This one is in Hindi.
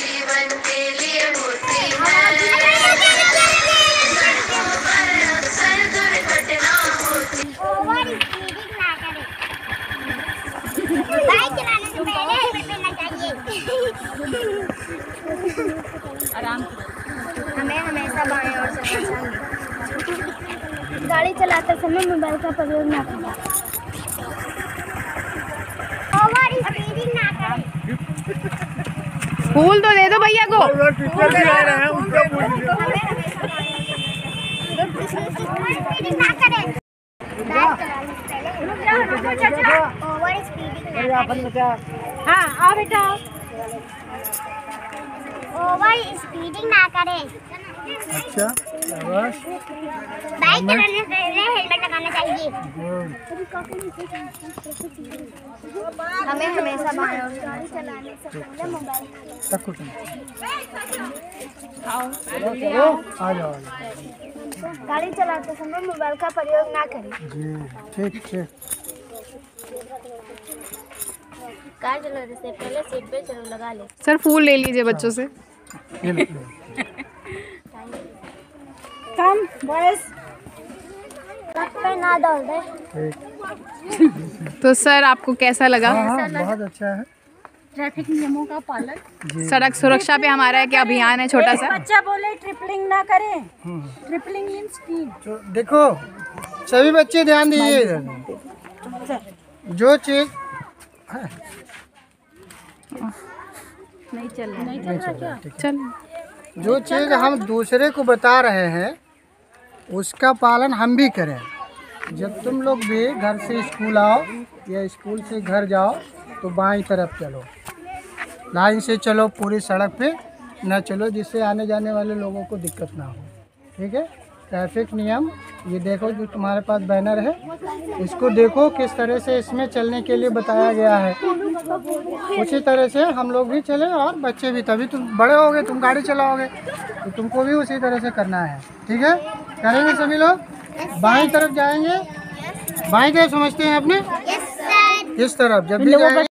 जीवन के लिए होती है, अक्सर दुर्घटना होती है। बाइक चलाने से पहले हेलमेट पहनना चाहिए। आराम हमें हमेशा बाएं ओर से चलना चाहिए। गाड़ी चलाते समय मोबाइल का प्रयोग ना करें। ओवर स्पीडिंग ना करें। फूल तो दे दो भैया को। स्पीडिंग ना करें। ओवर स्पीडिंग ना करें। हाँ आओ बेटा। ओवर स्पीडिंग ना करें। अच्छा बाइक चलाने से पहले हेलमेट लगाना चाहिए। हमें हमेशा बाएं ओर गाड़ी चलाने से पहले मोबाइल आ जाओ। गाड़ी चलाते समय मोबाइल का प्रयोग ना करें। जी ठीक ठीक। कार चलाने से पहले सीट बेल्ट जरूर लगा ले। सर फूल ले लीजिए बच्चों से। कम बॉयज पे ना दौड़ दे। तो सर आपको कैसा लगा? हाँ, बहुत अच्छा है। ट्रैफिक नियमों का पालन। सड़क सुरक्षा पे हमारा क्या अभियान है छोटा सा। बच्चा बोले ट्रिपलिंग ना करें। Tripling mean speed. तो देखो सभी बच्चे ध्यान दीजिए इधर। जो चीज नहीं चल रहा क्या? चल जो चीज हम दूसरे को बता रहे हैं उसका पालन हम भी करें। जब तुम लोग भी घर से स्कूल आओ या स्कूल से घर जाओ तो बाईं तरफ चलो, लाइन से चलो, पूरी सड़क पे न चलो जिससे आने जाने वाले लोगों को दिक्कत ना हो। ठीक है। ट्रैफिक नियम ये देखो जो तुम्हारे पास बैनर है इसको देखो किस तरह से इसमें चलने के लिए बताया गया है। उसी तरह से हम लोग भी चले और बच्चे भी, तभी तुम बड़े होगे, तुम गाड़ी चलाओगे तो तुमको भी उसी तरह से करना है। ठीक है। करेंगे सभी लोग। बाईं तरफ जाएंगे। बाईं तरफ समझते हैं अपने इस तरफ जब भी जाएंगे